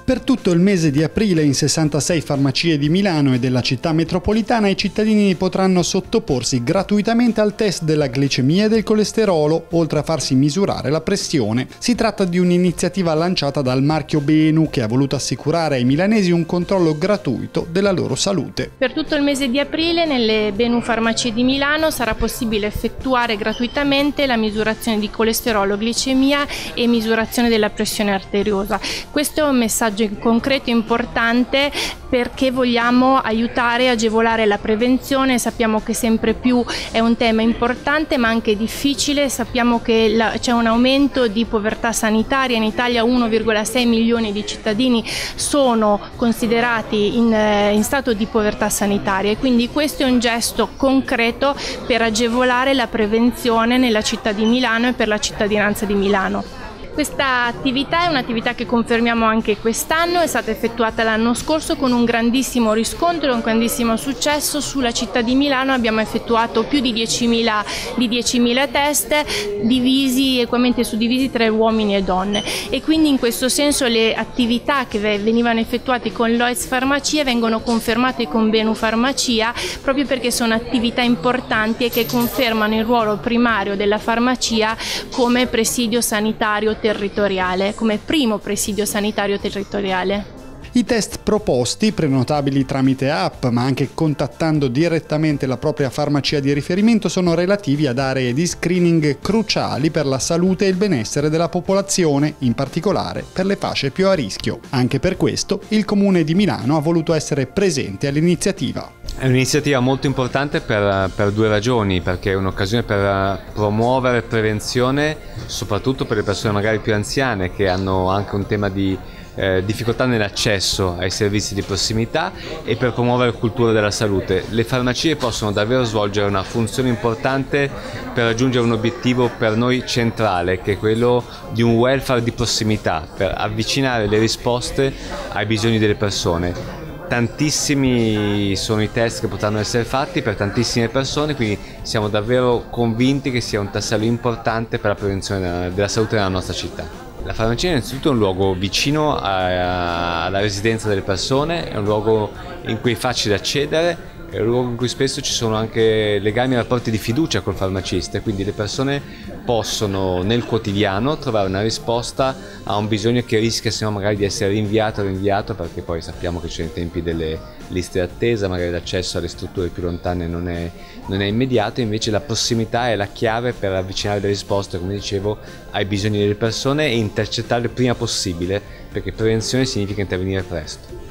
Per tutto il mese di aprile in 66 farmacie di Milano e della città metropolitana i cittadini potranno sottoporsi gratuitamente al test della glicemia e del colesterolo, oltre a farsi misurare la pressione. Si tratta di un'iniziativa lanciata dal marchio Benu che ha voluto assicurare ai milanesi un controllo gratuito della loro salute. Per tutto il mese di aprile nelle Benu farmacie di Milano sarà possibile effettuare gratuitamente la misurazione di colesterolo, glicemia e misurazione della pressione arteriosa. Questo è un messaggio concreto importante perché vogliamo aiutare e agevolare la prevenzione. Sappiamo che sempre più è un tema importante ma anche difficile. Sappiamo che c'è un aumento di povertà sanitaria. In Italia 1,6 milioni di cittadini sono considerati in stato di povertà sanitaria e quindi questo è un gesto concreto per agevolare la prevenzione nella città di Milano e per la cittadinanza di Milano. Questa attività è un'attività che confermiamo anche quest'anno, è stata effettuata l'anno scorso con un grandissimo riscontro e un grandissimo successo. Sulla città di Milano abbiamo effettuato più di 10.000 test, equamente suddivisi tra uomini e donne, e quindi in questo senso le attività che venivano effettuate con l'OIS Farmacia vengono confermate con Benu Farmacia proprio perché sono attività importanti e che confermano il ruolo primario della farmacia come presidio sanitario territoriale, come primo presidio sanitario territoriale. I test proposti, prenotabili tramite app ma anche contattando direttamente la propria farmacia di riferimento, sono relativi ad aree di screening cruciali per la salute e il benessere della popolazione, in particolare per le fasce più a rischio. Anche per questo il Comune di Milano ha voluto essere presente all'iniziativa. È un'iniziativa molto importante per due ragioni, perché è un'occasione per promuovere prevenzione, soprattutto per le persone magari più anziane che hanno anche un tema di difficoltà nell'accesso ai servizi di prossimità, e per promuovere cultura della salute. Le farmacie possono davvero svolgere una funzione importante per raggiungere un obiettivo per noi centrale, che è quello di un welfare di prossimità, per avvicinare le risposte ai bisogni delle persone. Tantissimi sono i test che potranno essere fatti per tantissime persone, quindi siamo davvero convinti che sia un tassello importante per la prevenzione della salute nella nostra città. La farmacia innanzitutto è un luogo vicino alla residenza delle persone, è un luogo in cui è facile accedere, è un luogo in cui spesso ci sono anche legami e rapporti di fiducia col farmacista, quindi le persone possono nel quotidiano trovare una risposta a un bisogno che rischia se no magari di essere rinviato, perché poi sappiamo che c'è nei tempi delle liste d'attesa, magari l'accesso alle strutture più lontane non è immediato. Invece la prossimità è la chiave per avvicinare le risposte, come dicevo, ai bisogni delle persone e intercettarle il prima possibile, perché prevenzione significa intervenire presto.